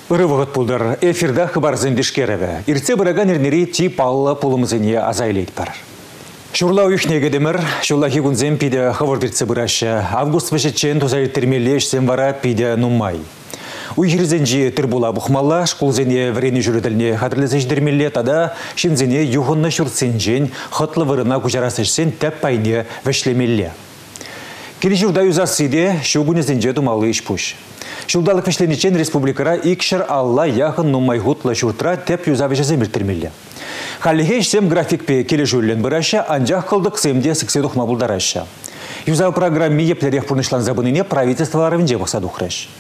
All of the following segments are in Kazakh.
Ырывығыт пулдар эфирда хыбарзын дешкереве. Ирце бұраган ернері тип алла пулымызыне азайлейд бар. Шурла уйхнеге демір, шулахи күнзен пиде хавырдырцы бұрашы. Август вешетчен тузайыр термелешсен вара пиде нумай. Уйхирзенжи тырбула бұхмалла, шкулзене врені жүріділіне хадырлызыш дермелле тада шинзене юхынны шуртсенжен хытлы вырына күжарасышсен тәп пайне вешлемелле. Келі жүрда юзасыде шугунезенже тумалы ішпуш. Шулдалық вешленечен республикара икшір алла яхын нумайгутла шуртра тәп юзавешезе міртірмелі. Халихе ішсем графикпе келі жүрлен бұраша, анжақ қылдық семде сіксе тұхма бұлдараша. Юзау программе еплерек пұрнышлан забыныне правительстволарывын жебықса дұқыраш.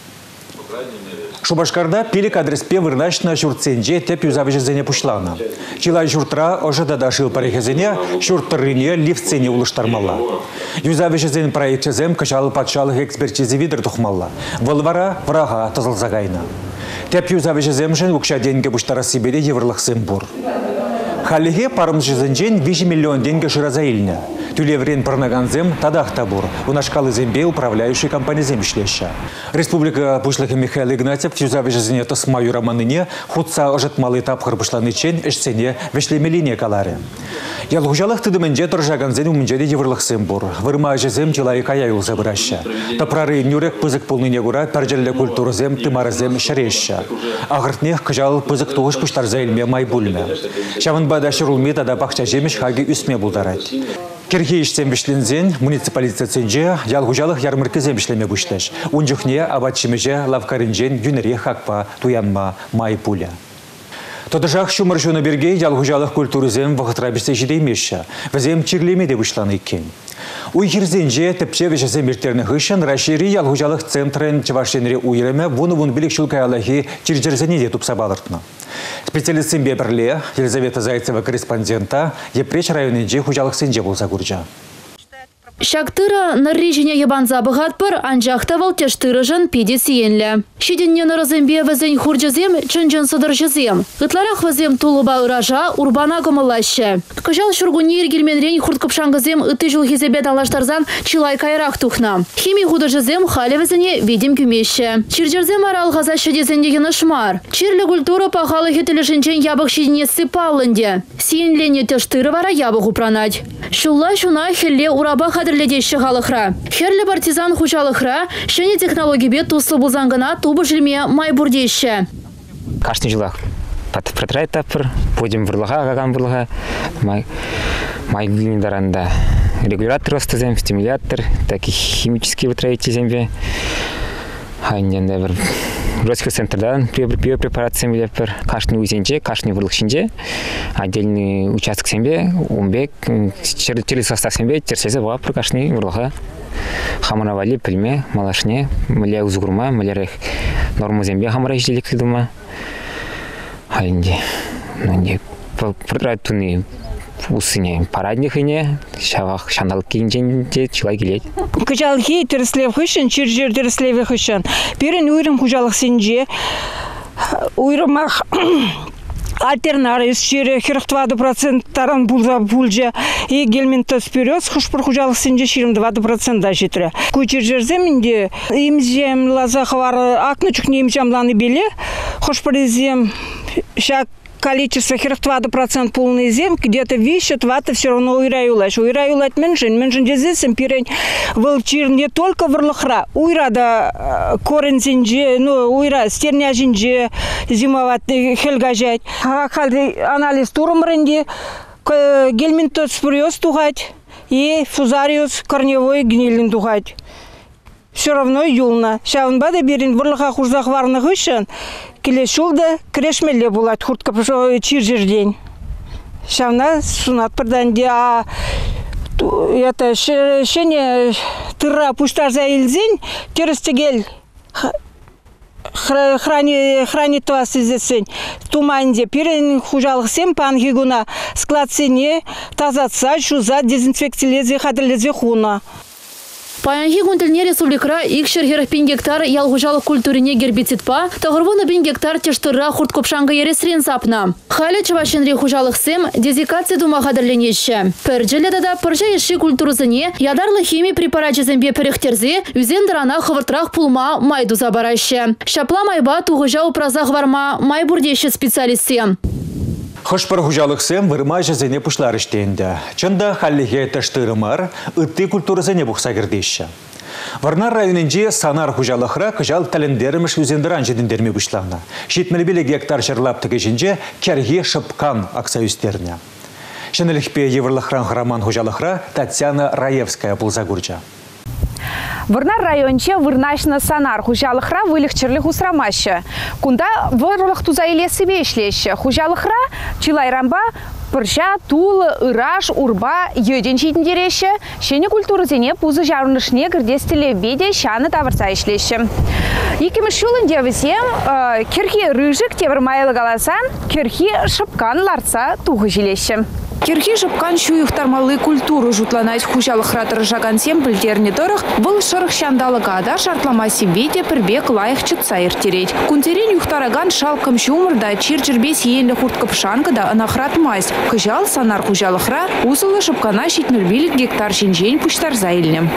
Шубашкарда пилик адреспе вырнашна шуртсенже теп юзавежезене пушлана. Чилай шуртра ожада шил парехезене шурттырыне лифтсене улыштармалла. Юзавежезен проектчезем качалы патшалых экспертизе видер тухмалла. Вылвара врага тызылзагайна. Теп юзавежеземшен укша деньги буштара сибере еврлықсым бур. Халихе парымжезенжен 5 миллион деньги ширазаильня. Тюлеврен парнаганзем тадахта бур. Унашкалы зембе управляющий компания земшлеща. Республика Пушлыхи Михаил Игнатьев юзавежезене тосмаю романыне хутса ожатмалы этап хырбышланычен эшсене вешлемелине каларе. Ялгужалых тыдымынже торжаганзен умынжеде еврлықсым бур. Вырма жезем чилай каяюл забыраща. Топрары нюрек пызык пулныне гура перджелле культурзем тымарзем шареща. Агыртнех кыжал пызык туғыш пуштарза илме майбульме. Шавынбада шырулме тада бақча жемеш хаги үсме булдарать. Кирхейштен бішлензен муниципалитетсенже ялгужалық ярмырки зембішлеме бүшлеш. Унжухне абатшымеже лавкаринжен юнере хакпа туянма майпуля. Тодыжақ шумыршуны берге ялгужалық культурызем вағытра бірсе жидеймеші. Візем чирлемеде бүшланы екен. Уйхирзенже тіпче вешесе миртерні ғышын рашири ялгужалық центрен чавашенре уйреме вуны-вун білік шулкай Аллахи чирджерзене де тупса балыртны. Специалистсен бебірле Елизавета Зайцева корреспондента епреч районенже хужалық сенже болса күржа. Шактыра наррежине ебанза бұғатпыр, анжақтавал тештырыжын педе сиенлі. Шеденне нарызембе візен хурджазем, чынжын сыдыржазем. Ғытларақ візем тулыба ыража, урбана гымылашы. Кыжал шургуне ергелменрен хурткыпшаңғызем ыты жыл хезебет алаштарзан чилай кайрақ тухна. Хими худыжазем халі візіне ведем күмеші. Чирджерзем арал ғаза шедезендеген ұшмар. Чирлі культура пағалы хетілішінчен ябық шеденесі палынде. Сиенлене тештыры вара ябық упранать. Шулла шуна хелле ураба ледещі ғалықра. Херлі партизан хучалықра, шене технологии бет туслы бұлзаңғына тубы жылме май бұрдеші. Каждый жылақ протрайт тапыр, пойдем бұрлыға, ағаған бұрлыға, май глиндаранда регулятор остазем, стимулятор, так и химический вытравите зембе. Айненде бір Бродский центрдан биопрепарат зембе бір каждый узенже, каждый бұрлық шинже, отдельный участок зембе, умбек, через состав зембе, терсезе бұға бір каждый бұрлыға. Хаманавали, пельме, малашне, маля узгурма, малярых норму зембе хамара жделік лидума. Айнде, протрайт туны усыне парадных ине, шавах шандал кейнженде чилай келет. Кыжалхи терслев хышын, чиржер терслеве хышын. Перен уйрым кужалық сенже, уйрымах альтернарис чире 42% таран булза булжа и гельментос вперед, хушпыр кужалық сенже 22% да жетірі. Кучиржерземінде имзем лазахвар акнычук немзем ланы беле, хушпырызем шак количество 42% полный зем, где-то вещет, вата все равно уйраюлать. Уйраюлать меньшин дезесем пирень волчир не только врлахра, уйрада корень зинже, уйра стерня зинже зимовать хельгажать. Халды анализ турумренде, гельминтос фуриоз тугать и фузариус корневой гнилин тугать. Все равно юлна. Шавынбада берін бұрлыға құрзақ варны ғышын, келе шулда крешмелі болады хұртқа чиржерден. Шавна сунат бірданде, шене тырра пуштарза елзен, терістігел хранит вас изесен. Туманде перен хужалық сен пангигуна склад сене тазатса, шуза дезинфекциялезе хадырлезе хуна. Паянхи гунтельне республикра икшер херпин гектар ялгужалық культурине гербицидпа, тағырвуны бин гектар тештырра хурт копшанга ересрен сапна. Халі чывашенри хужалық сем дезикация дума қадырленеші. Пірджелі дада пыржа еші культурызыне ядарлы химия препарат жезембе піріхтерзе үзен дырана хывыртрақ пулма майду забарашы. Шапла майба туғыжа упразақ варма майбурдеші специалисте. Хошпар хужалықсем вырма жезене пушлар іштенді. Чында халлиге таштырымар, ытты культурызыне бұқса кірдеші. Варнар районынже санар хужалықра кыжал тәлендеріміш үзендіран жедіндерме бұшлағына. Шетмелбелі гектар жырлаптығы жінже кәрге шыпкан акса үстеріне. Шынылықпе еврлықран храман хужалықра Татьяна Раевская бұлзагурджа. Вырнар районче вырнашны санар хужалықра вылықчырлық усрамашы. Кунда вырлық тузайле сывешлеші. Хужалықра чилайрамба пырша, тулы, ыраш, урба, йөден читіндереші. Шені культурызене пузы жарынышне кірдестілі беде шаны тавырса ішлеші. Екіміш жылын девізем керхи рыжық тевір майлы галасан, керхи шыпкан ларца туғы жилеші. Керхи шыпкан шуйық тармалы культуру жұтланайс хужалық ратыры жагансем білдеріне тұрық, бұл шырық шандалығада шартламасы беде пірбек лайық чытса ертерет. Күнтерен юқтараган шалқым шумырда чир-чирбес енлі хурткапшанғыда анахратмайс. Кыжал санар хужалықра ұсылы шыпкана шетмірбелік гектар жинжен пұштар зайлем.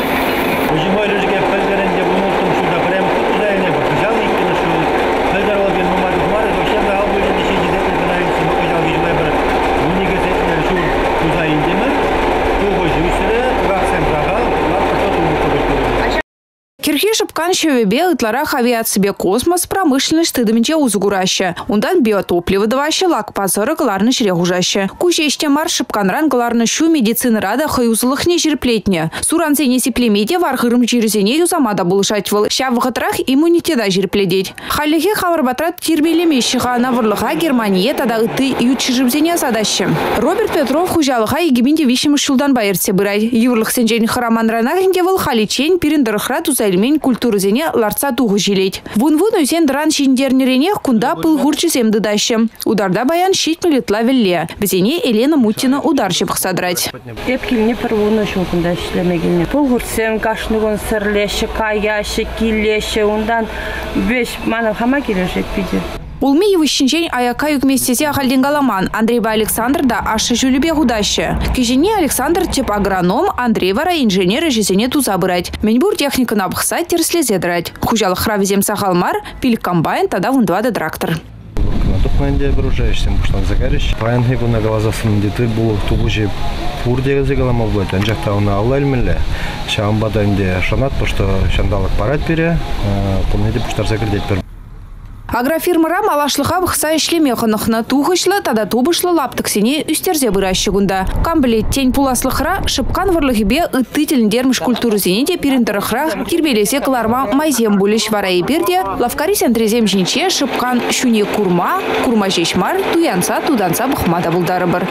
Керхи шыпкан шевебе ытларах авиацибе космос промышленность тыдымче узгураща. Ундан биотопливо даваща лак пазыры гларны жрегужаща. Кучеште мар шыпканран гларны шу медицины рада хаюзлых не жерплетне. Суранцене сиплемеде вархырым жирзене юзамада булышатвал. Ща вғытрах иммунитеда жерпледеть. Халлихе хаварбатрат тирбелемещиха навырлыха Германия тада ыты ютчижибзене задаща. Роберт Петров хужалыха егибинде вишим шулдан байыртсе бырай. Юрлых сенжен хараманранахинде вал халичень пирендырыхра тузайлмен культурызене ларца туғы жилет. Вун-вун өзен дран шиндернеренех кунда пыл гурчизем дыдаща. Ударда баян щит милетла велле. Бізене Елена Мутина ударчы бұқсадрать. Епкемне первуны шын кунда шлемегене. Пыл гурчизем кашнығын сырлеші, каяшы, килеші. Ундан беш мана хама келешет пиде. Улми евышинчен аяка юкместезе ахалдингаламан Андреева Александр да ашы жүлібе гудаща. Кежене Александр тип агроном, Андреевара инженер жезене туза бырать. Меньбур техника набықса терслезе драть. Хужалық хравизем сахалмар, пилік комбайн, тада вундвада трактор. Тухманде бружаешься, пуштан загариш. Паянхи куна глазасын деты булық туғыжи пур дегізе галамал будет. Анжақта уна алла әлмілі. Шамбаданде шанат, пушта шандалық парад бере, кунеде пуштар закрдеть пер. Агрофирмара малашлыға бұқса ішлеме қынықны туғышлы, тада тубышлы лаптықсене үстерзе бұращығында. Камбілет тень пуласлықыра шыпқан варлығыбе үтті тіліндерміш культурызене де періндіріқыра кирбелесе қыларма майзем бөліш варайы берде, лавкари сентрезем жинче шыпқан шуне курма жешмар, туянса, туданса бұқмада бұлдары бір.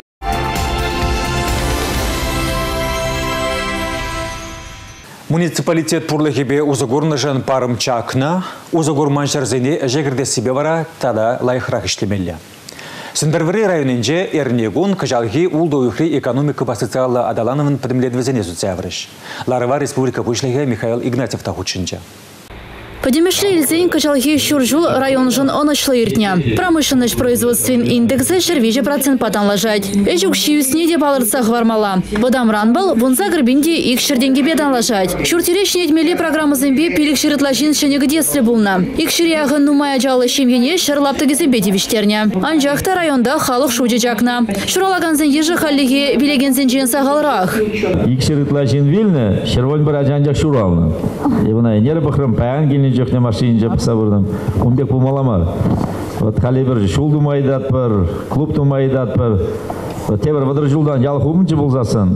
Муниципалитет пурлыхебе узагурны жан парым чакна, узагур маншарзене жегірде себе вара тада лайхрах ішлемелі. Сындырвыры районынже эрнегун кыжалги улдоюхри экономика ба социалы адалановын подымледвезене зуцяврыш. Ларова республика вышлыге Михаил Игнатьев тахучынча. Подемешле илзень качалхи шуржул район жын онышлы иртня. Промышленность производствен индексы шервеже процент патанлажать. Эжук шиюсне де балырцах вармала. Бодамран был, вунса грбинде их шерденге беданлажать. Шуртеречне этмели программы зембе пилик шеретлажин шенег детстве булна. Их шириягын нумая жалы шемьене шерлаптыги зембеде виштерня. Анжахта районда халық шуджачакна. Шуралаганзен ежи халлиге билегензен жен сағалрах. Их шеретлажин вильны, шерволь бір ажанжак шуралны. Ебына нері бұқрым паян жоқ не машин жеп сабырдым. Умбек булмаламар. Вот халибер шулду майдат бір, клубту майдат бір. Тебір вадыр жылдан ялық умынчы болзасын.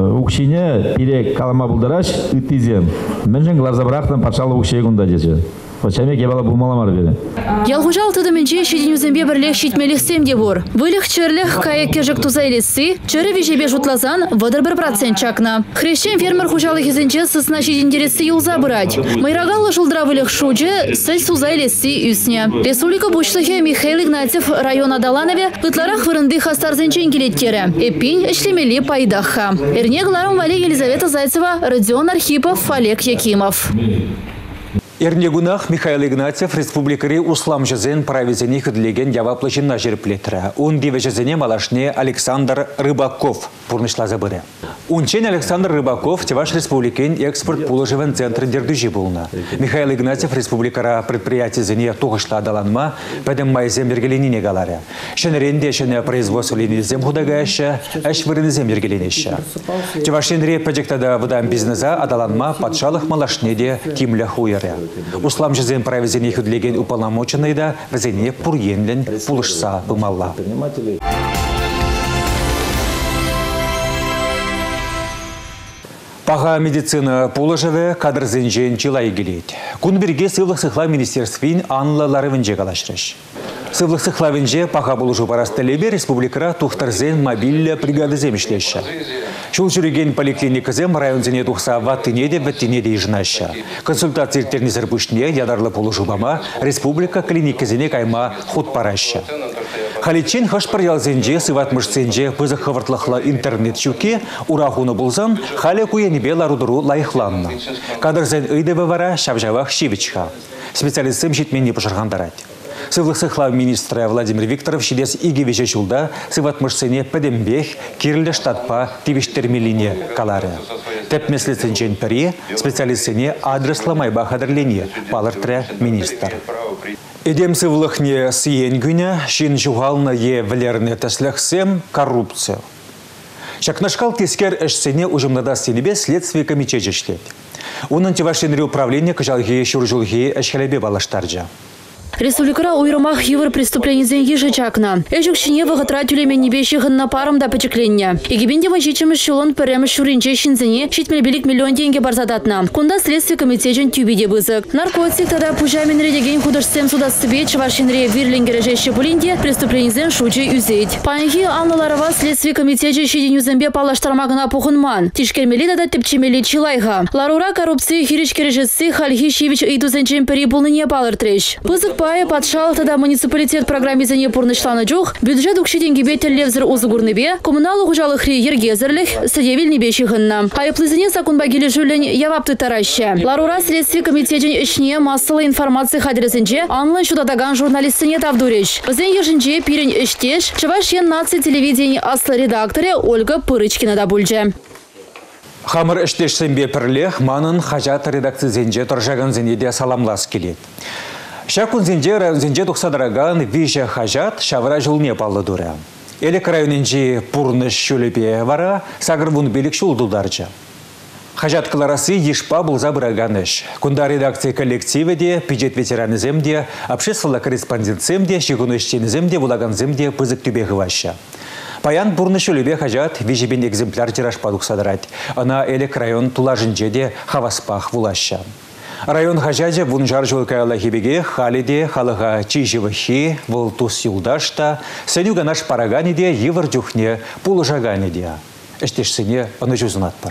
Укшине пирек калама булдыраш үттизем. Мен жен глазабырақтан патшалы укшей күнда десе. Очамек ебала булмаламар бере. Ялгужал тыдымынче шеденюзембе бірлек шитмеліксем де бұр. Вылық черлік кайық кежік тузайлесі, чөрі вежебе жұтлазан вадыр 1% чакна. Хрещен фермер хужалы кезінче сысна шедендересі юлза бұрад. Майрагалы жылдыра вылық шуджи сіль сузайлесі үсіне. Республика бұшлығы Михаил Игнатьев район Адаланове ытларах вырынды хастарзынчен келеттері. Эппин ішлемелі пайдаха. Эрнегларым Вали Елизавета Зайцева, Родион Архипов, Олег Якимов. Эрнегунах Михаил Игнатьев республикари услам жазен правизени хүдлеген яваплышына жерплетірі. Он дивежезене малашне Александр Рыбаков пурнышла забыры. Унчен Александр Рыбаков Теваш республикен экспорт пулыжевен центр дердужи булна. Михаил Игнатьев республикара предприятие зене туғышла адаланма пәдім майзем ергеленіне галаря. Шенеренде шене производство ленізем худагайша, әш вырынызем ергеленеші. Тевашенре проектада выдан бизнеса адаланма патшалық малашнеде тимля хуяря. Услам жезен правизене хүдлеген уполномоченныйда візене пуренлен пулышса бымалла. Паға медицина пулыжывы кадрзенжен чилай келет. Күнберге сывлық сықла министерствин анлылары вінже қалашырыш. Сывлық сықла вінже паға бұлыжу барастылебе республикара тухтарзен мобильля бригады земішлеші. Шул жүреген поликлиникызем районзене тухса ваттынеде ваттынеде ежінаші. Консультация тернезір бүшне ядарлы пулыжу бама республика клиникызене кайма худ парашы. Халичен хашпар ялзенже сыватмышсенже пызық хывыртлықла интернет шуке урахуны бұлзан халі куенебе ларудыру лайықланны. Кадрзен ыйдывы вара шавжавах шивичха. Специалистым жетменне пұшырғандарад. Сывлық сықла министрі Владимир Викторов шидес иге веже жылда сыватмышсене пәдембех кирлі штатпа тивиштермелине калары. Тәп меслесенчен пәрі специалистсене адресламай бахадырлене палыртыры министр. Эдем сывлықне сиен күні шин жуғалны е вілеріне тәсліқсем коррупция. Шакнашкал тескер әшсене ұжымнада сенебе следствие комитет жешлет. Оның тевашенри управление кыжалге шуржулге әшхелебе балаштаржа. Республикара уйрымах евр преступленизен ежечакна. Эжукшине вағытра тюлемен небеші ғынна парымда пәчекленне. Егебенде ванчичіміз шылын піріміз шуринче шинзіне шитмелбелік миллион деньги барзадатна. Кунда следствие комитетен тюбеде бызык. Наркотик тада пужамен редеген художствен судастыбе чавашинре вирлингережеші бұлінде преступленизен шучы үзет. Панхи анлыларова следствие комитете шеденюзембе палаштармағына пухынман. Тишкермели тада тепчемели чилайға. Ларура коррупции хиричкережесі Хальхи Шивич ыйдузенчен пері бұлныне палыртреш. Бызык патшал тада муниципалитет программизене пурнышланы жоқ, бюджет укшеденгебе теллевзір узыгурныбе, коммуналы хужалықри ергезірлік, садевілні бешіғынна. Айыплызыне сакунбагелі жүлін явапты тараща. Ларура следствие комитетен ішне массалы информация хадресінже анлын шудадаган журналистіне тавдуреш. Бізен ежінже пирен іштеш, Чавашен наци телевидение аслы редакторы Ольга Пырычкина да бульже. Хамыр іштешсенбе пірлех манын хажат редакцизенже тұржаған зенеде саламлас келет. Шакун зенже тухсадараган виже хажат шавра жылне палды дура. Элек районенже пурныш шөлепе вара сагырвун белік шулдулдарча. Хажат кларасы ешпа бұлза бұраганыш. Кунда редакция коллективеде, пиджет ветераныземде, общественно корреспондентсемде, шигуныштеніземде, булаганземде пызык түбе ғываща. Паян пурны шөлепе хажат вижебен экземпляр тиражпа тухсадарать. Ана элек район тулажынжеде хаваспах вулаща. Район хажаде вунжар жылкайла хибеге халиде халыға чижевахи вылтус юлдашта сенюга наш параганиде евр дюхне пулыжаганиде. Эштешсене аны жүзінатпыр.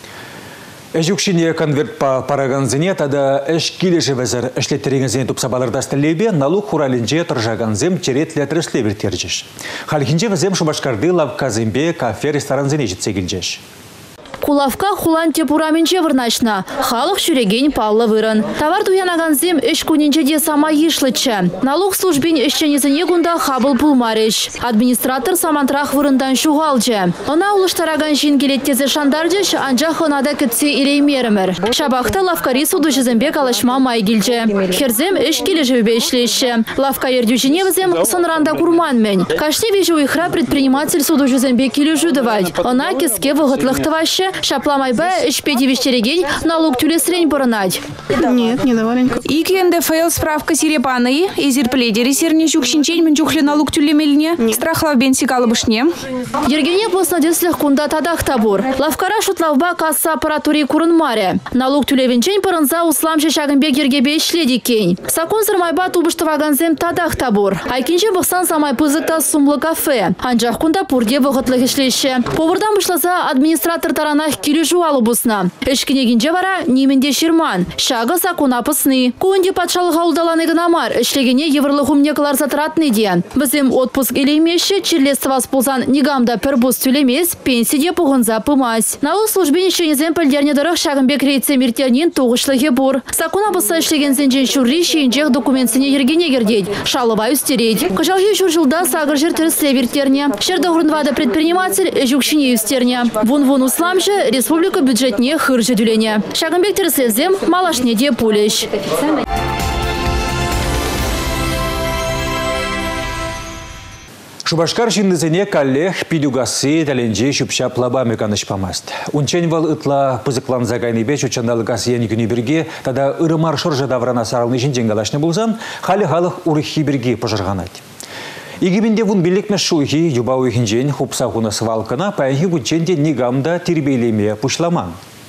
Эжукшине конверт па параганзине тада эш килеше везер эшлеттереңізіне тупсабалырдасты лебе налуг хуралинже тұржаганзем черетле треслевер терджеш. Халхинже везем шубашкарды лавказембе кафе ресторанзине жетсе келжеш. Кулавка хулан тепураменче вырначна. Халық шүреген паллы вырын. Товар туянаганзем эш кунинчеде сама ешлычы. Налог службин эшченезіне гунда хабыл пулмарыш. Администратор самантрах вырындан шуғалчы. Она улыштараган жин келеттезе шандардыш, анжақ онада күтсе илеймерімір. Шабақта лавкари суду жызымбе калашма майгілчі. Херзем эш кележевбе ішлеші. Лавка ердюжіне візем сонранда курманмен. Кашне вежу ихра предприниматель суду жызымбе кележудывать. Она кеске вғытлықтывашы Шапламайба ішпедевіштереген налог түлесірен бұрынад. Нет, не даваленько. Ики НДФЛ справка сирепаны, изерпледері серне жүкшінчен мен жүхлі налог түлемеліне, страхлав бенсикалы бішне. Ергене постнадеслих кунда тадах табур. Лавкара шутлавба касса аппаратури курынмаре. Налог түлевенчен пырынза усламшы шагынбек ергебе ішледекен. Сакон сырмайба тубыштываганзем тадах табур. Айкинче бұқсан самай пызыкта сумлы кафе. Анжақ кунда пурде бұғытлық ішлеші. Повырдан бұшласа администратор таранах кележу алыбысна. Эшкінегінже вара неменде шерман. Шағы сакон апысны. Куынде патшалық ауылдаланы гынамар. Ішлегене еврлы хумнекалар затыратны де. Бізім отпуск елеймеші черлесті вас болсан негамда пірбус түлемес, пенсиде пұғынза пымас. Налог службен ішенезен пілдерне дұрық шағынбек рейце мертернен тоғышлығы бұр. Сакон апыса ішлеген зенжен шүрри шейінжек документсіне ергене кердейд. Шалыва үстерейд. Кыжалғы жүр жылда сағыр жер түрісле вертерне. Шерді ғырынвады предприниматель жүкшіне үстерне. Вон усламшы республика бюджетне хыр жүділене. Шағынбек түріслезем малашне де пулеш. Шубашкар жиннызыне каллех пидюгасы тәленже шүпшап лаба меканыш памаст. Унчен вал ытла пызыклан загайныбе чучандалыгас ені күні бірге, тада ырымар шыржы даврана саралны жинжен галашны болзан, халі халық урыхи бірге пожырғанат. Игибінде вун билікмеш шуйхи юба уйхинжен хупса хуна свалкана паяхи гученде нигамда тирбейлеме пушламан.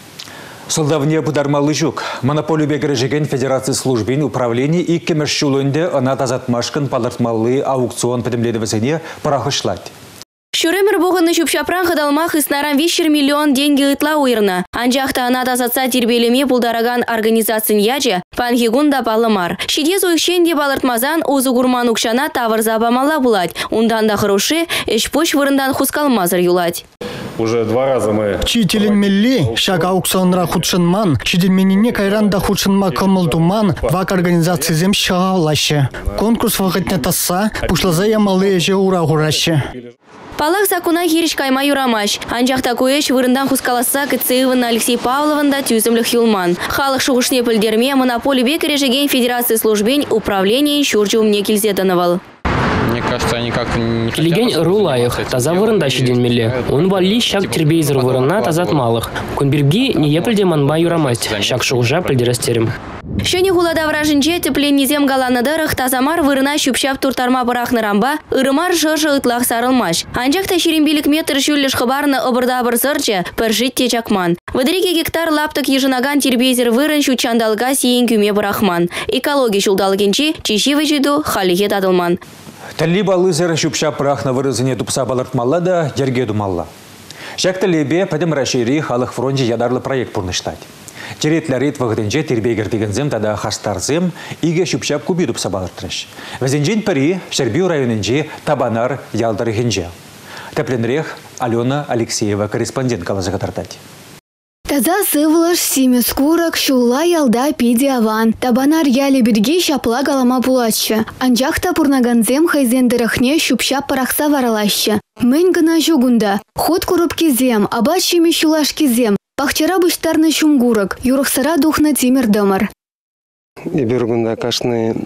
Солдавне будармалы жүк. Монополию бегірежеген Федерация службин управления и кемершулунде ана тазатмашкан палартмалы аукцион педемледовесене парахышлать. Шуремер бұғыны шүпшапран қыдалмақ ыснаран 5 миллион деньги ытла уйрна. Анжақта ана тазатса тербелеме бұлдараган организацин яджи панхигунда палымар. Шидез уйшенде балыртмазан узу гурман укшана тавырза бамала булать. Ундан да хороши, эшпуш вырындан хускалмазыр юлать. Уже 2 раза мы... Чителен милли, шаг аукционра худшынман, чидельменине кайранда худшынма кымылдуман, вак организации зем шағалашы. Конкурс вағытне тасса, пушлаза ямалы же ура гурашы. Палах закуна хириш кайма юрамаш. Анжақта көеш вырындан хускаласа Кыцеевын Алексей Павловында тюзімлік юлман. Халық шуғышне пілдерме монополи бекережеген Федерации службен управления шурчу умне килзетановал. Мне кажется, они как-то не хотят... Илеген рулайық, таза вырында шеден мелі. Он вали шак тербейзір вырына тазат малых. Күнберги не епілде манба юрамасть, шак шуғжа пілдерестерім. Шөне хулада вражынче тепленнезем галанадырых тазамар вырына шүпшап туртарма барахны рамба, ырымар жыржы ытлақ сарылмаш. Анжақта шерембелік метр шүлліш қыбарны обырда бір сырчы, піржит течакман. Выдыреке гектар лаптық ежынаган тербейзір вырын шүчандалға сейін күме барахман. Экология шулдалыгенче чешевы жиду халихет адылман. Тәлі балызыр шүпшап прахна вырызыне тупса балыртмалла да жерге думалла. Жак тәлебе пәдім рашири халық фронте ядарлы проект пұрныштад. Теретләрет вағыдынже тербегірдігінзем тада хастарзем иге шүпшап күбі тупса балыртырыш. Вәзінжен пәрі Шербию районынже табанар ялдырығынже. Тәпленрех Алена Алексеева корреспондент қалазы қатартады. Таза сывлыш семес курок шулла ялда пиди аван. Табанар яле бирге шапла галама булачы. Анжақта пурнаганзем хайзендырахне шупшап парақса варалашы. Мен гына жугунда. Ход куруп кезем, абат шеме шулаш кезем. Бахчара бұштарны шумгурок, юрықсыра духна темір дымыр. Ебергунда кашны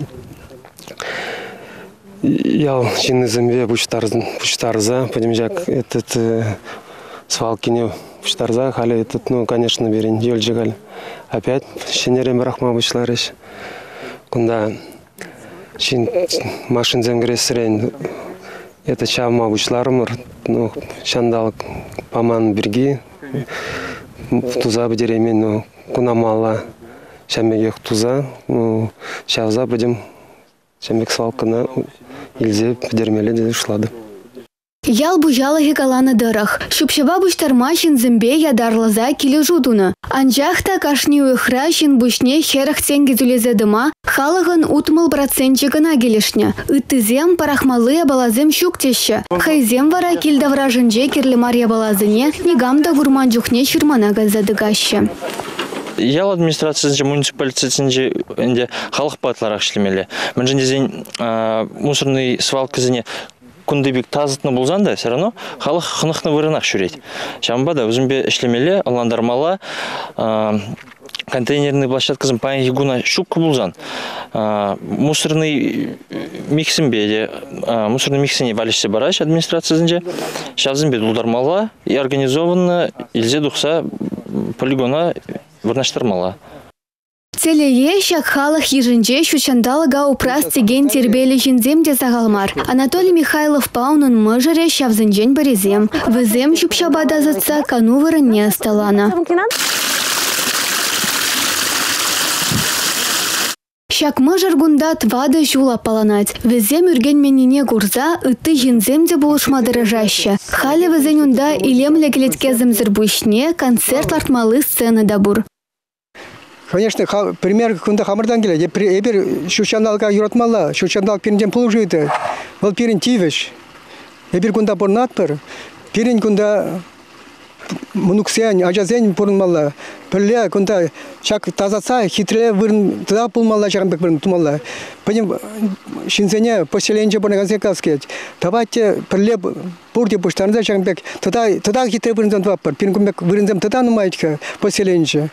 ял жинны земве бұштарза, подемжак этот свалкине Штарза, хали этот, ну, конечно, берен, ёльджигаль. Опять щенерем брахма вышларыш. Кунда щин машин земгресрен, это чама вышлармыр, ну, шандал паман берги, туза бедеремен, ну, кунамала, шамегех туза, ну, шавза будем, шамег свалкана, илзе бедермеле де шлады. Ял бужалығы каланы дырық. Шупшаба бұштарма зімбе ядарлаза келі жудуны. Анжақта кашни уйхра шын бұшне херах тенге зүлезедіма, халығын утмыл процентчігіна келішне. Үттізем парахмалы балазым шуктеші. Хайзем вара келдавра жынже керлімар ябалазыне, негамда гурман жүхне шырмана газадыгашы. Ял администрациясынче муниципалитетинче халық патларақ шлемелі. Мен жындезен мусорный свалкызыне күндебек тазытны болзан да, все равно халық хынықны вырынақ шүрейді. Шамба да өзімбе ішлемелі, аландармала контейнерный площадкасын паян гуна шук булзан. Мусорный миксин беде, мусорный миксине валишься бараш администрациясынче. Шавзын бед улдармала и организованно илзе духса полигона вырнаштырмала. Целее шак халық ежінже шучандалыға упрас теген тербелі жінзем де сағалмар. Анатолий Михайлов паунын мұжыре шавзынжен бірезем. Візем шупшабада затса кану вырынне асталана. Шак мұжыр гунда твады жула паланать. Візем үрген меніне гурза үтті жінзем де болышмадыры жаще. Халі візен унда илемлі келетке зімзір бұшне концерт лартмалы сцены дабур. Конечно, пример кунда хамырдан келеді. Ебір шушандалға юратмалла, шушандал пирінден пұл жүйді. Ол пирін тивіш. Ебір кунда бұрнат бір. Пирін кунда мұнуксен, ажазен бұрынмалла. Пірле кунда шак тазатса, хитреле вырын, туда пұлмалла жағынбек бұрын тумалла. Пөнім шинзене поселенже бұрынғанзе каскет. Табатте пірле бұрде бұштарынза жағынбек. Туда хитре вырынзан ваппыр. Пирін күмбек вырынзам туда нумайтка поселенже.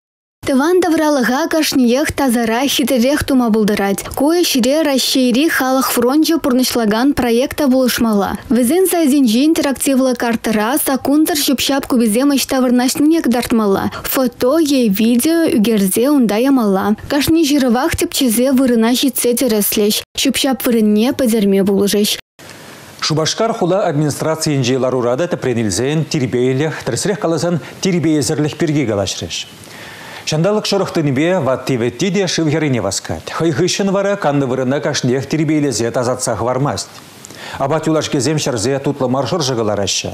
Тыван давралыға кашниех тазара хитрех тума булдырать. Кое шире расшири халық фронтжы пурнышлаган проекта булышмала. Візен сайзинжи интерактивлы картыра сакунтар шупшап кубизем іштавырнашнынек дартмала. Фото, ей видео үгерзе унда ямала. Кашни жирывах тепчезе вырына житсе тереслеш. Шупшап вырынне падерме булыжеш. Шубашкар хула администрациян ларурада тепренилзен тирбейлех, тресрех каласан тирбейезерлех перги галашреш. Шандалык шорохтынбе ваттиветти де шывгерине васкать. Хайхышын вара канны вырына кашнех тирбейлезе тазатсах вармасть. Абат юлашкезем шарзе тутлы маршор жыгалараща.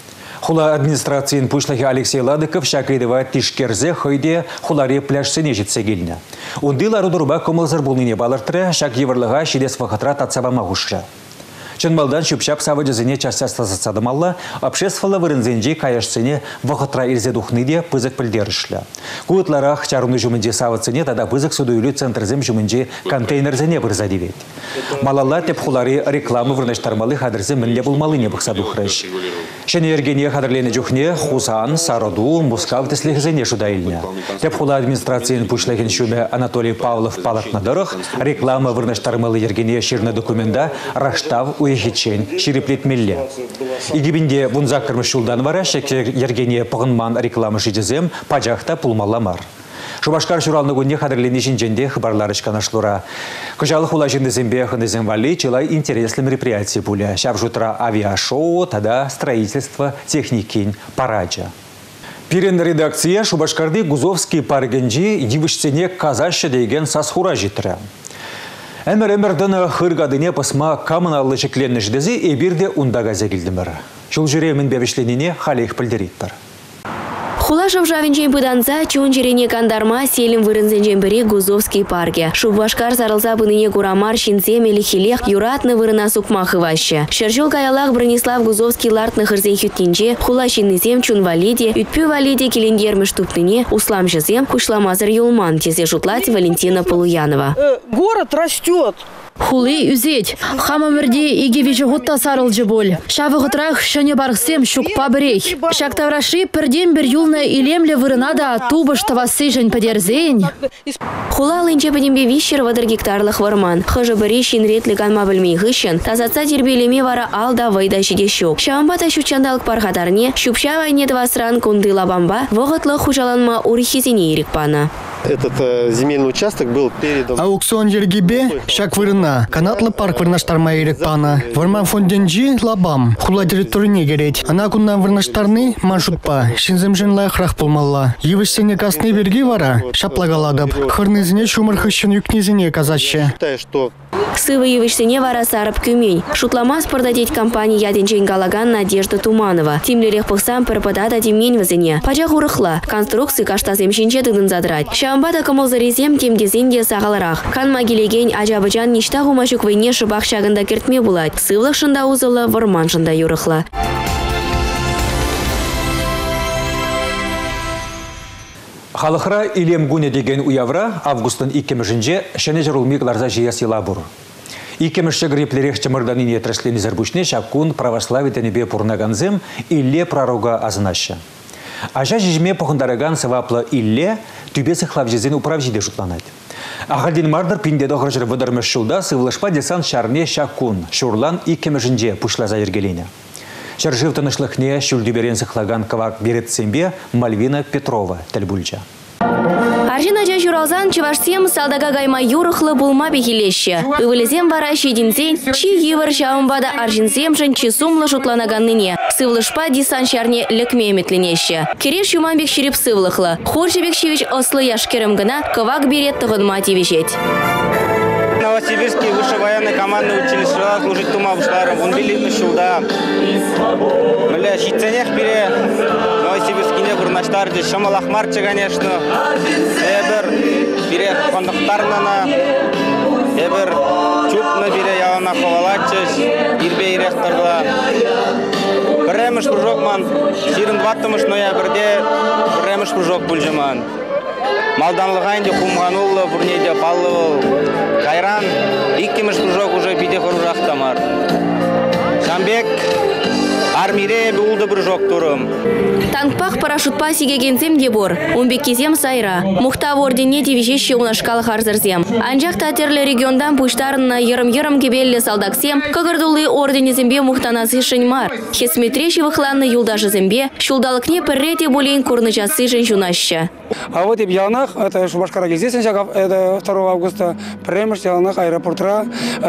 Хула администрациян пушлахи Алексей Ладыков шакайдыва тишкерзе хойде хуларе пляжсене житсе келіне. Ундыла рудурба комылзыр булныне балыртыры шак еврлыға шидес вахатра татсаба мағушра. Чынбалдан шупшап савыдызыне частастасадымалла, обществала вырынзенже каяшсыне вахатра ирзе духныде пызык пілдерішлі. Куытларах чаруны жүмінде савыцыне тада пызык судуйлы центрзем жүмінде контейнерзене вырзадевет. Малалла теп хулары рекламы вырнаштармалы хадырзы мінле булмалы не бұқса духрыш. Шене ергене хадырлене жүхне Хусан, Сароду, Мускав теслехзене шудайльня. Теп хула администрациян пушлахин шуме Анатолий Павлов палатнадырых реклама вырнаштармалы ергене ширны документа раштав уехичен шириплетмелле. Игибинде вунзак кырмыш шулдан вара шекер ергене пығынман рекламы шидезем пажахта пулмаламар. Шубашкар шуралны гунне хадырлене жинженде хабарлары шканашлура. Кыжалы хула жиндезембе хынезем вали чилай интересный мероприятие пуля. Шав жутра авиашоу, тада строительство техникин параджа. Пирен редакция Шубашкарды Гузовский паргенджи дивышцене казаще деген сасхура житря. Әмір-әмірдіні хыргадыне пысма камыналы жекленні ждезі эбирде ундага зәгілдімір. Шул жүремін бәвішленіне халех пілдерейттір. Хула шавжавинчен пыданса, чун жерене кандарма селим вырынзенчен бири Гузовский парке. Шубашкар сарылса пыныне курамар шинсем или хилех юратны вырына сукмахы ваще. Шерчол каялах Бронислав Гузовский лартны хырзен хюттинче, хула шиннызем чун валиде, ütпü валиде келендерміш туптыне, услам жызем кушламазыр юлман, тезе жутлать Валентина Полуянова. Город растет. Хулы үзет. Хамамырде игевежі ғутта сарылжы бол. Шавы ғытрах шыне барғсем шукпа бірей. Шактавраши пірден бір юлны илемлі вырынада тубыш тавасы жын падерзейн. Хула лынче падембе вишер вадыр гектарлық варман. Хыжы бірі шинретлі канма білмей ғышын, тазатса тербелеме вара алда вайда жиде шук. Шамбата шучандалық пархатарне, шупша вайне двасран кунды лабамба, вғытлы хужаланма урихизине ерікпана. Этот земельный участок был передан. Аукцион ергибе шак вырына. Канатлы парк вырнаштарма ерекпана. Варман фонденджи лабам. Хула территорияне керет. Ана кундан вырнаштарны маршрутпа. Шинземжен лайхрах пулмалла. Евышсене касны берги вара. Шаплагаладып. Хырнызине шумырхыщын юкнезине казаще. Сывы евышсене вара сарып кюмень. Шутламас продадеть компании яденчен галаган Надежда Туманова. Тимлерех пықсам перпадада демень вазене. Пача хурыхла. Конструкции каштазем шинче тыгын задрать. Шамбада камолзарезем темдезенде сағаларах. Қан магилеген Ажабыжан ништа хумашук войне шыбақ шагында кертме булать. Сывлық шында узылы, варман шында юрыхла. Халықра илем гуне деген уявра августын 2-нже шәне жарулмикларза жия сила бұр. 2-нші гриплерек чымырданине трэшлені зәрбушне шакун православие тенебе пурнаганзем иле пророга азынашы. Ажа жежме похындараган сываплы илле түбесі хлавжезен управжиде жұтланады. Ағалден мардыр пиндеді ғыржыр выдырмыш жылда сывлышпа десан шарне шакун, шурлан и кемежінде пушлаза ергеліне. Шаржив тынышлықне шүлдіберен сықлаган кавак беретсембе Мальвина Петрова тәлбүлча. Аржина жа журалзан чывашсем салдага гайма юрықлы булма бекелеші. Ывылезем вара шединзен, чи евір жауымбада аржинзем жын чесумлы жұтланаганныне. Сывлышпа дисан шарне лікме еметленеші. Кереш юманбек шеріп сывлықлы. Хоржебек шевич ослы яшкерім гына кавак берет тұғынма тевешет. Новосибирский высшее военное командное училище служить тума бушларым. Он билетный шулда. Мля, щитценех пере. Новосибирский не бурнаштар. Здесь шамал ахмарча, конечно. Эбер пере кондуктарнана. Эбер чупна пере ялана ховалачыш. Ирбе ирехтарла. Біреміш пружокман. Ширин дваттымыш ноябрде біреміш пружок бүлжіман. Малданлыған де хумғанулы, бұрнеде паллы кайран, иккеміш пружок уже биде хоружақтамар. Шамбек армире булды пружок турым. Танкпах парашютпа сигегензем де бор, умбеккезем сайра. Мухта ордене девижеще унашкалы харзырзем. Анжақ татерлі региондан пуштарына ерым-ерым кебелі салдаксем, кагырдулы орденезембе мухтанасы шынмар. Хесметреші выхланны юлдажызембе, шулдалыкне піррете болейн курнычасы жын жунаща. А вот и в Яланах, это Шубашкара здесь, это 2 августа, премьер Яланах аэропортра,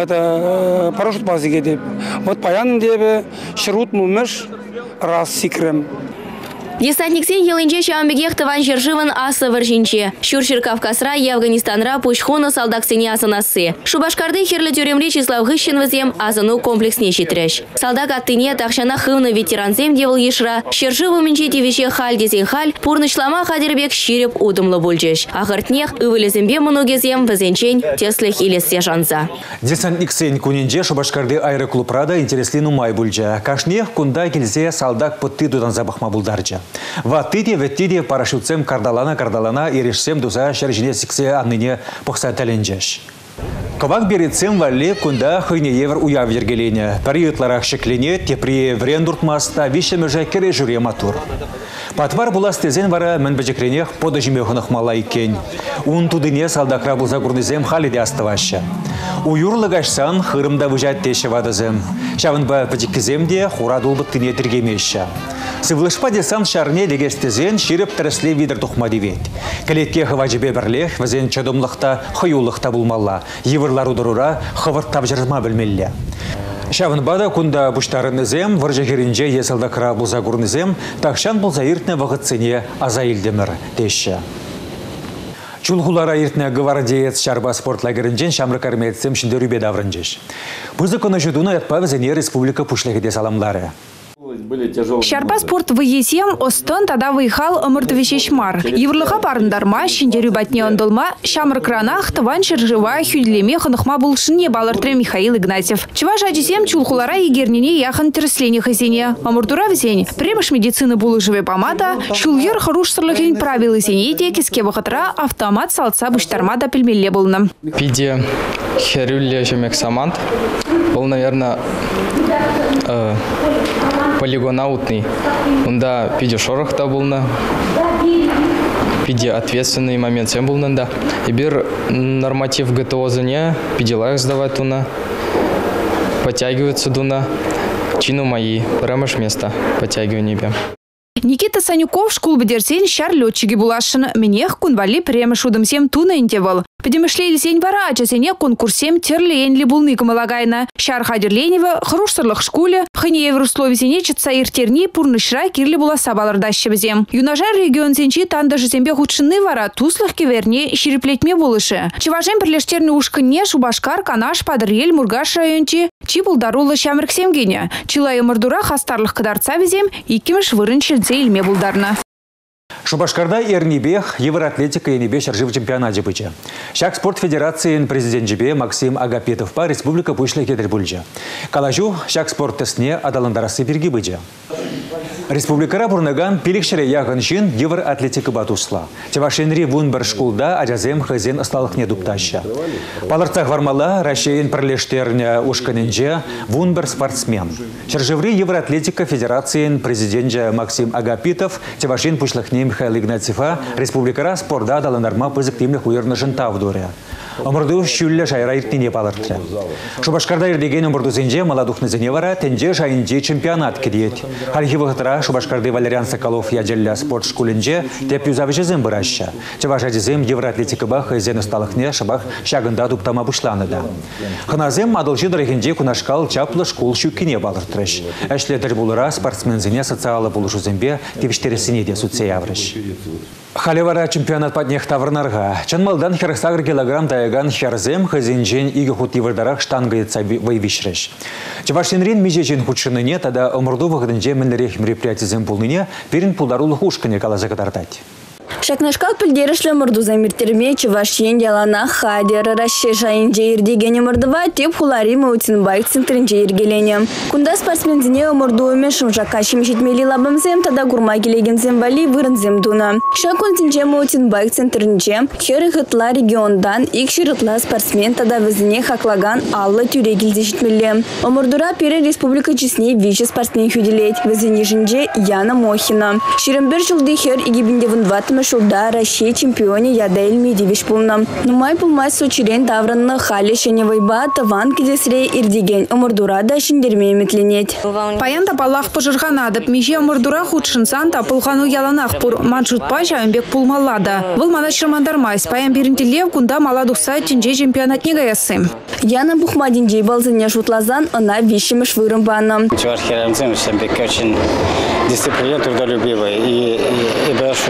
это парашют базы. Вот паян дебе, шрут мумеш, раз сикрем. Десантниксен елінче шамбегех тыван жержыван асы варжинче. Шуршир Кавказра и Афганистанра пушхона салдаксене асанасы. Шубашкарды херлі тюремле числав гыщен візем азану комплексне шитреш. Салдак аттыне тахшана хывны ветеранзем девыл ешра, шержыву менче тевеше халь дезен халь, пурнышлама хадербек ширеп удымлы бульчеш. Ахыртнех ывылезембе мұнугезем візенчен теслех илесе жанза. Десантниксен кунинже Шубашкарды аэроклубрада интереслину май бульча. Кашнех кунда келзе салдак пытты дудан забахма булдарча. Ваттыде веттиде парашютсем кардалана ерешсем дуза шаржине сиксе анныне пықса тәленжеш. Кавак беретсем валле кунда хыйне евр уяв ергелене. Париытларах шеклене тепри врендуртмаста вишемеже кере жүре матур. Патвар булас тезен вара мен бәжекренех подажимехынық мала икен. Ун тудыне салдакра булза гурнызем халиде астываща. Уюрлыгашсан хырымда выжат теше вадызем. Шавынба пәжеккіземде хурадул бұттыне тергемеща. Сывлышпа десан шарне легестезен ширеп тәрісле видер тухмадивет. Кәлетке хыважыбе бірлех вазен чадымлықта хыюлықта булмалла. Евырлар удырура хывырттап жырма білмелле. Шавынбада кунда буштарынызем, варжахеринже есалдакра булза гурнызем, тақшан булза иртне вағытсыне аза илдемір теші. Чулхулара иртне гвардиец шарба спорт лагерінжен шамрық армейтсем шиндерубе даврынжеш. Бұзы күні жүдуна әтпа візіне республика пушлегіде саламлары. Шарпа спорт выесем остон тада выехал омыртвещешмар. Еврлыха парындарма, шиндерю батне ондолма, шамрыкранах тыван шержыва хюдлеме хынықма булшыне балыртре Михаил Игнатьев. Чываш ажисем чулхулара егернене яхын тіріслене хызене. Омыртура візень, премыш медицины булыжыве помада, шулгер харушсырлыхен правилы зенете кеске вахатра автомат салца буштармада пельмелле булны. Пиде херюлле жемек самант. Был, наверное, полигонаутный. Унда пиде шорохта булна. Пиде ответственный момент всем булнанда. И бир норматив ГТО зане, пиде лайк сдавать туна. Подтягиваться дуна. Чину мои, прамаш место подтягивания бе. Никита Санюков школ бедерсен шар летчиги булашын. Менех кунвали премеш удымсем туна интевал. Педемешле илсень вара, ачасене конкурсем терлейнли булны кымалагайна. Шар хадерленева, хрушсырлых школе, хынеев русловисене чытса иртерни пурнышра кирли була сабалырдащебізем. Юнажар регион сенчи тандажызембе худшынны вара туслых кеверне ширеплетме булышы. Чыважем бірлештерні ушкынне Шубашкар, Канаш, Падырел, Мургаш райончи, чи булдарулы шамрыксемгене. Чилай мырдура хастарлых кадарца везем, иккемеш вырынчылдзе илме булдарна. Шубашкарда ернебех Евроатлетика енебе шаржив чемпионат жібічі. Шак спорт федерациян президент жібе Максим Агапетов па республика пушлы кетер бүлжі. Калажу шак спорт тесне адаландарасы бірге бічі. Республикара бурнаган пиликшере яғын жин евр атлетика батусла. Тевашенри вунбар шкулда ажазем хазен асталық не дуптаща. Паларцах вармала Россиян прлештерня ушканенже вунбар спортсмен. Чержеври Евроатлетика Федерациян президент Максим Агапитов Тевашин пушлахне Михаил Игнатьева Республикара спорда дала норма позитивных уерна жинта в доре. Омырду шүллі жайра иртіне палыртыры. Шубашкарда ирдеген омырду зенже маладухны зеневара тенже жайынже чемпионат кедет. Хальхи вғытыра Шубашкарды Валериан Соколов яджелля спорт шкулінже теп юзавы жезем бұраща. Чеважа жезем Евроатлетика бақ зен ұсталықне шабақ шағында дуптама бұшланыда. Хыназем адылжы дырығынже күнашкал чаплы шкул шүккіне балыртырыш. Әшледір бұлыра спортсмензіне социалы бұлышу зембе тевіштересіне де сүтсе яврыш. Халевара чемпионат паднех таврнарға. Чанмалдан херсагр килограмм таяган херзем хазинжен игі хут евардарах штангается вайвишреш. Чевашинрин межечен худшыныне тада омырду вғыдынже мінлерек мероприятизем пулныне перін пулдарулы хушкыне калаза катартать. Шакнашкал пілдерішлі мұрду замиртерме Чевашен ялана хадер расше жайынже ирдегені мұрдыва теп хулари маутинбайк центрінже иргелене. Кунда спортсмензіне мұрду өме шымжака шемшетмели лабымзем тада гурма келегензем вали вырынзем дуна. Шакунтинже маутинбайк центрінже хері ғытла региондан икшірытла спортсмен тада візіне хаклаган аллы тюрегілде жетмелі. Омырдура пере республика чесне виче спортсмен хүделет. Візіне жінже Яна Мохина. Шерімбер жылды хер игебінде вынватымы шулда Россия чемпионе Ядаэль Медивиш пулна. Нумай пулмай сочерен давранны хали шеневайба таван кедесре ирдеген омырдурада шиндерме метленет. Паянда балах пожырғанадып, меже омырдура худшынсан тапылғану яланақ пұр маншутпа жайынбек пулмалада. Бұл мана шырмандармайс. Паян берінтелев күнда маладуқса тінже чемпионат негаясы. Яна Бухмадинжей балзыне шутлазан ына вишіміш вырымбаны. Чувашхерамцем Шамбек очень дисциплина трудолюбивая. И бэшу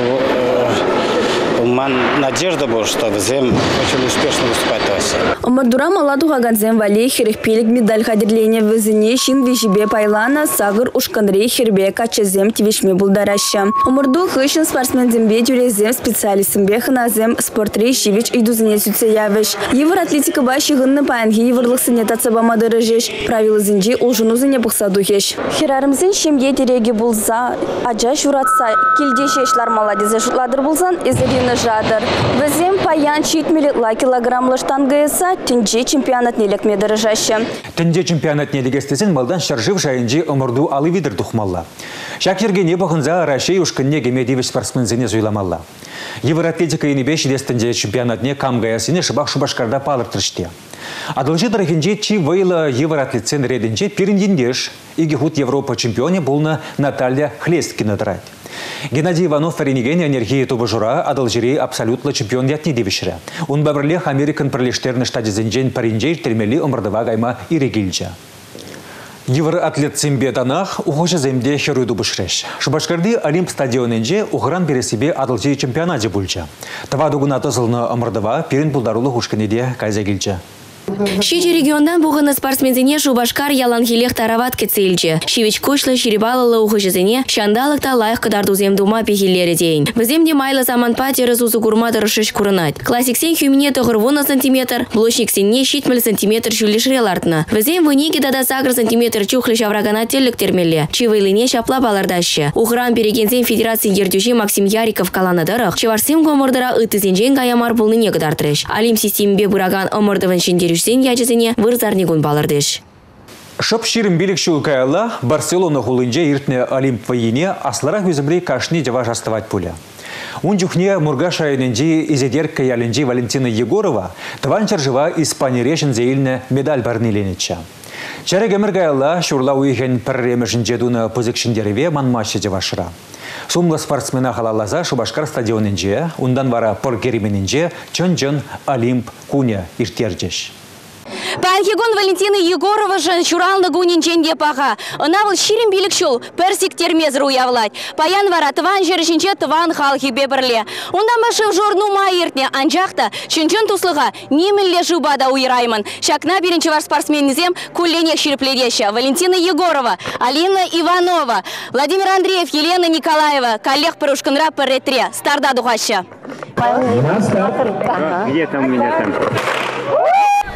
надежда была, что Зем очень успешно выступать. Омырдура маладуға гадзем валей херекпелік медаль хадерление візіне шин вежебе пайлана сағыр ушканрей хербе качезем тивешме булдараща. Омырду хышын спортсмензембе тюрезем специалистімбе хыназем спортрей шивич идузыне сүтсе явыш. Евроатлетика баши ғынны паянги еврлықсыне татсабама дырыжеш. Правилы зінже олжынузыне бұқсадухеш. Херарымзен шемге дереге булза, аджа шуратса, келдешешлар маладезе шутладыр булзан, ezerine жадыр. Візем паян читмелетла килограммлы штангаяса тінже чемпионат нелек медырыжашы. Тінже чемпионат нелегестесін малдан шаржив жайынже омырду алы видір тухмалла. Шакергене бұғынза Россия ұшқынне гемедевич спортсмензіне зойламалла. Евроатлетика енебе шидестінде чемпионатне камгаясыне шыбақ Шубашкарда палыртырыште. Адылжы дырыхынже чи вайлы евроатлетсен редінже періндендеш иги худ Европа чемпионе болна Наталья Хлесткина дырать. Геннадий Иванов фаринеген энергии тубы жура адылжыре абсолютно чемпион ятне девишре. Он бабрлех Американ пролештерны штадизенжен паринжей термели омырдыва гайма ирегилча. Евроатлет Симбеданах ухожа земде херуйду бушреш. Шубашкарды Олимп стадионенже ухран бере себе адылжы чемпионаде бульча. Тава дугуна тозылны омырдыва перин пулдарулы хушканеде кайзагилча. Шичи региондан буғыны спортсмензіне Шубашкар яланхилех тарават кецелче. Шивич кошлы ширибалылы ухыжызіне шандалықта лайық қыдарду земдума пехиллері дейін. Віземде майлы заман патері сузы курмады рышыш курынат. Классиксен хюміне тұғырвуна сантиметр, блочниксенне шитміл сантиметр шүлішрел артына. Візем вынеге дада сағыр сантиметр чухлы шаврагана телік термелі. Чивайлыне шапла балардашы. Ухран перегензен федерации ердюші Максим Яриков каланадырық. Чеварсем гомырдыра ытызенжен гаямар бұлныне кыдартырыш. Алим систембе бұраган омырдывын шендері ячезіне вырзарнегун балардыш. Шып ширим билік шулкайла Барселона хулынже иртне Олимп вайыне аслара хүзімрей кашни жава жастывать пуля. Унжухне Мургаша айненжи изедерка яленжи Валентина Егорова тванчар жива Испания решен зейліне медаль барниленеча. Чары геміргайла шурла уйген пірремешін жедуна позикшіндереве манмашы жавашыра. Сумлы спортсмена халалаза Шубашкар стадионенже, ундан вара поргеримененже чон-чон Олимп куня иртерджеш. Панхигон Валентина Егорова жан чуралны гунинченде паха. Навыл ширим билік шул персик термезру уявлать. Паян вара тван жершинче тван халхи беберле. Ундан башив жорну майыртне анжақта чынчын туслыға немелле жубада уйраймын. Шакна бірінші вар спортсменізем кулленек ширипледеші. Валентина Егорова, Алина Иванова, Владимир Андреев, Елена Николаева, коллег Парушканра Паретре. Старда духаща. Где там у меня там?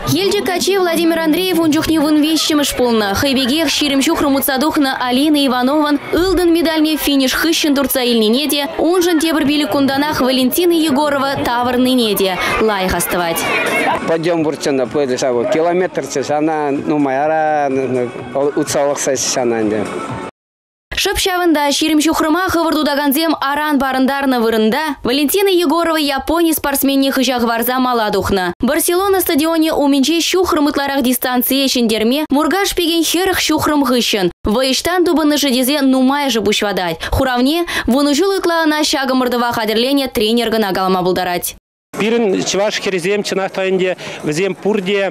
Елже качи Владимир Андреев унчухни вынвещимыш полна. Хайбегех ширим шухру муцадухна Алина Иванован ылдын медальне финиш хыщен турца ильнинеде, унжен тебір билік кунданах Валентина Егорова тавырный неде. Лайх оставать. Пойдем бурчана, пойдем километр часана, майара уцалых сасисананде. Шыпшавында ширим шухрыма хывырдудаганзем аран барындарны вырында Валентина Егорова Япония спортсменне хыжах варза маладухна. Барселона стадионе уменче шухрымытларах дистанция шендерме мургаш пеген херах шухрым хыщен. Вайштан дубыны жедезе нумай же бушвадать. Хуравне вунужул итлаана шагымырдыва хадерлене тренергана галама булдарать. Пирин чуваш херзем чинах таинде взем пурде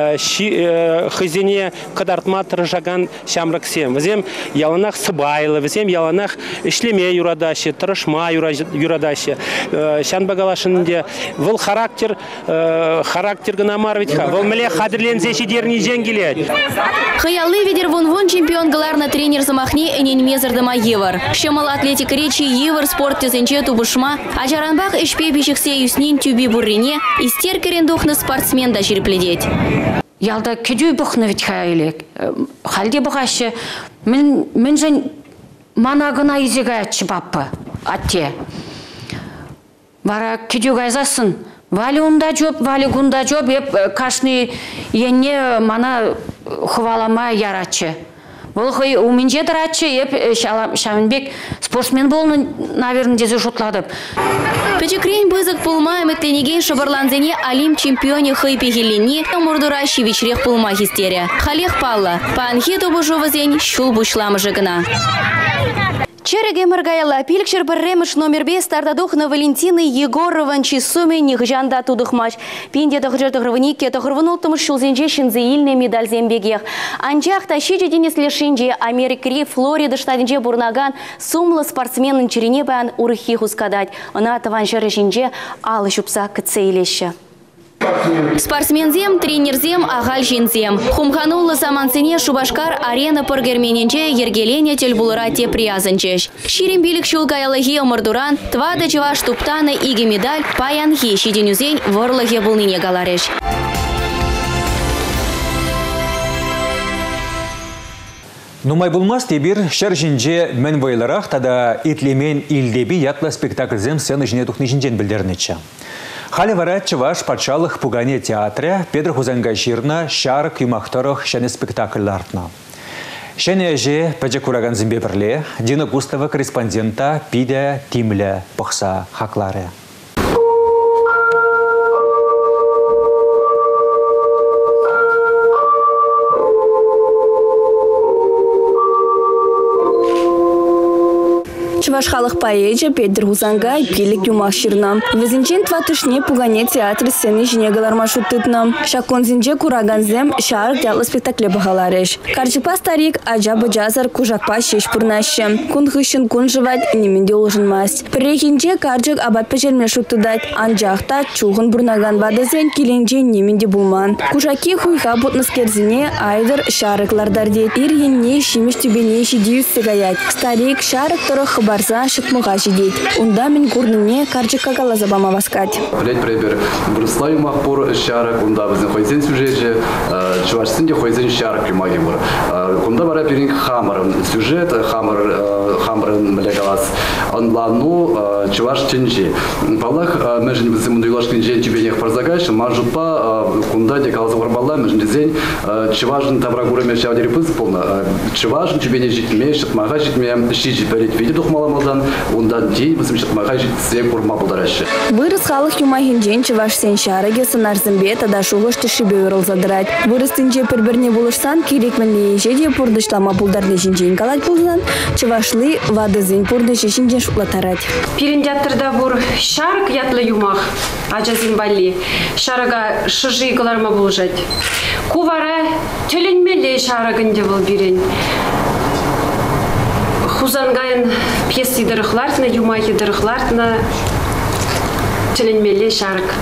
хызине кадартмат ржаган шамраксем. Взем яланах сыбайлы, взем яланах ишлеме юрадаши, тырышма юрадаши. Шан багалашынде выл характер гына марвитха. Выл мле хадерлензе шидерни жеңгилет. Хаялы ведер вон чемпион галарна тренер замахне энен мезердыма евар. Шамал атлетик речи евар спорт тезенче тубышма. Ажаранбах ишпе бишексе юснин тюби буррине истер керендухны спортсмен да жирпледеть. Ялда кедю бухны ведь хаилек. Халде бухаще мен жен манагына изегачы баппы атте. Бара кедю гайзасын. Вали унда жоп, вали гунда жоп, еп кашны енне мана хвалама ярачы. Бұл хой уменже дырачы, еп Шаминбек спортсмен болны, наверное, дезе шутладып. Печекрень бызык пулмаем тенеген шабарланзене алим чемпионе хой пегелени, мурдуращи вечерех пулма хистерия. Халех палла, панхету бужувазень, шул бушламы жыгына. Череге мыргайла пилкшер бірремыш номер 5 стартадухна Валентины Егорован чисуме нихжанда тудухмаш. Пинде тахжыртыгрывнике тахрывынултымыш шулзенже шинзеильный медаль зембегех. Анчах тащичи денесле шинже Америкри Флорида штадинже бурнаган сумлы спортсменын черене баян урыхи хускадать. Она таван жыры шинже алы шупса кыцейлеші. Спортсмензем, тренерзем, агаль жинзем. Хумханулы самансене Шубашкар арена пыргермененче ергелене тельбулыра те приязанчеш. Ширим билік шулкаялыхи омырдуран, твада чываш туптаны иге медаль, паянхи шиденюзень ворлыхе булныне галареш. Нумай булмас тебір шар жинже мен вайларах тада итлемен илдеби ятла спектакльзем сцена жіне тухны жинжен білдернечі. Халі вара чываш патшалық пугане театры Педр Хузанга жирна шарк юмақтырық шәне спектакль артна. Шәне әже пәжі кураган зімбе бірле, Дина Густава корреспондента пиде тимлі пықса хақлары. Чувашхалық поэзия Педр Хузангай пилік юмақшырна. Візінчен тватышне пугане театр сцены жіне галарма шуттытна. Шаконзинже кураганзем шарк дялы спектакле бағалареш. Карчыпа старик ажабы жазар кужакпа шеш пұрнашы. Кун хыщын кун жывать неменде олжын масть. Прехинче карчык абат пәжерме шуттыдать. Анжақта чуғын бұрнаган бадызен келенже неменде булман. Кужаки хуйха бұтныскерзіне айдыр шарыклардар дейд. Ир енне шимеш түбене шидеюс сыгаять. Старик шарык тұрық барза шытмыға жидейд. Унда мен курныне карчыкка калазабама васкать. Блять пребер Бурслай махпор шарак, унда біздің хойзен сюжетже, чувашсынде хойзен шарак кремаги бар. Унда бара перин хамар сюжет, хамар млекалас. Анлану чуваш ченчи. Палах межен біздің мұндайлашкин жен тюбенех парзагаш, мажутпа кунда де калаза варбала, межен дезен чувашын табрагура мешавдери пыз полна. Чувашын тюбене житме, шытмаға житме, шижи перед виде тухмаламалдан, унда дей бізім шытмаға житсе курма бұлдарашы. Вырыс халық юмахинжен чываш сен шарыге сынарзымбе тада шуғышты шибе өрілзадырать. Вырыстынже бір-бірне болышсан керекменле ежеде пұрдышлама бұлдарны жинжен калать бұлдан, чывашлы вадызын пұрдышы жинжен шуклатарать. Перендяттырда бұр шарык ятлы юмах, ажазын бали, шарыға шыжы кыларма бұлжать. Кувара төленмелі шарыгынде бұл бірен. Хузангайын пьесы дырықлартына, юмахи дырықлартына төленмелі шарык.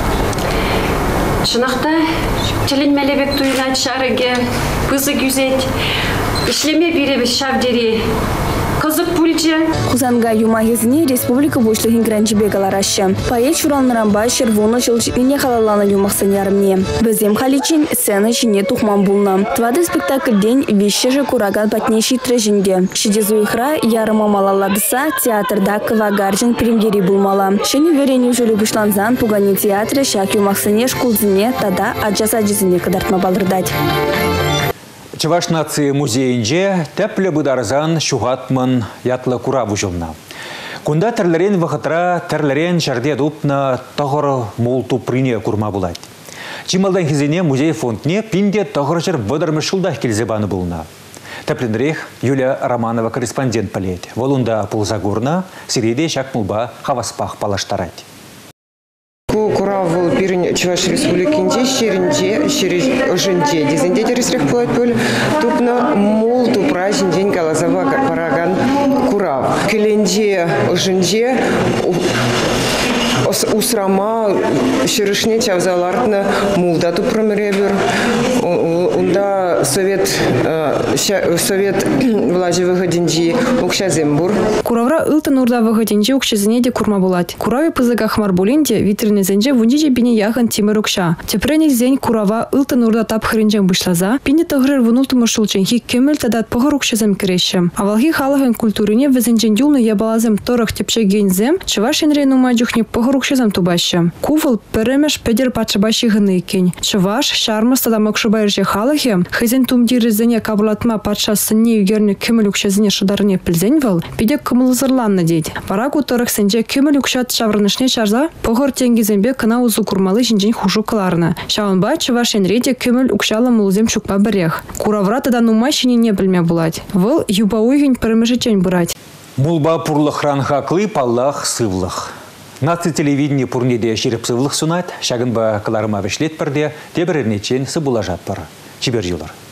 Шынақта төленмелі бек туйнат шарыге пызы күзет. Ішлеме біребі шавдері Кызык пульче. Хузанга юмагезіне республика бушлығын гранчебегалар ашы. Поэт шуранларанба шервуны жылчықыне халаланы юмақсын ярымне. Бізем халичин сцена чине тухман булна. Твады спектакль день вещи же кураган патнейший трежинде. Шидезуихра ярыма малаладыса театрда Кавагарджин премьери булмала. Шені верені жүлі бұшланзан пугани театры шак юмақсыне шкулзіне тада аджаса жізіне кадартма балырдать. Чуваш нации музейінже тәплі бұдарзан шуғатмын ятлы кура бұжылна. Кунда тәрлерен вақытра тәрлерен жәрде дұпна тағыры молту прине курма бұлайды. Чималдан кезене музей фондне пинде тағыры жыр бұдармы шылдақ келзебаны бұлна. Тәплінірек Юлия Романова корреспондент пәледі. Волунда пулзагурна сиреде шак мұлба хаваспақ палаштарайды. Куравул пирин Чуваш республикинде шеринде жинде дизенде дересрек пулать пөл тупна молту пражин день галазава параган курав келенде жинде усрама шеришне чавзалартна мулда ту промеребер унда совет влажевых деньги укшазембур Куравра ылтын урдавых деньги укшазенеде курма булать. Курави пызыга хмарбулинде витрины зенже вунжиже бине яхан тимер укша. Тепреник зень курава ылтын урда тап хринжен бушлаза, пине тагрыр вунултымы шулченхи кемел тадат погар укшазем керешем. Авалхи халахын культурине везенжен юлны ябалазем торах тепше гензем, чываш инрейну маджухне погар укшазем тубаще. Кувал перемеш педер пачабаши гыныкень. Чываш шармас тадам укшабайрже халахе, хызен тумдиры зене кабулатма патша сынне югерне кемел укшазене шударне пильзенвал, пиде кымылзырланна дейд. Парагу торах сенже кемел укшат шаврынышне чарза, погар тенгизембе кына узу курмалы жинжен хужу кыларны. Шаунба чываш инреде кемел укшала мулзем шукпа берех. Куравра тада нумайшине не білме булать. Выл юба уйгень перемежечень бурать. Мулба пурлых ранхаклы паллах сывлых. Наци телевидение пурнеде шеріп сывлых сунат, шагынба кыларыма вешлет бірде, дебірернечен сыбулажат бар. Чибер жылар.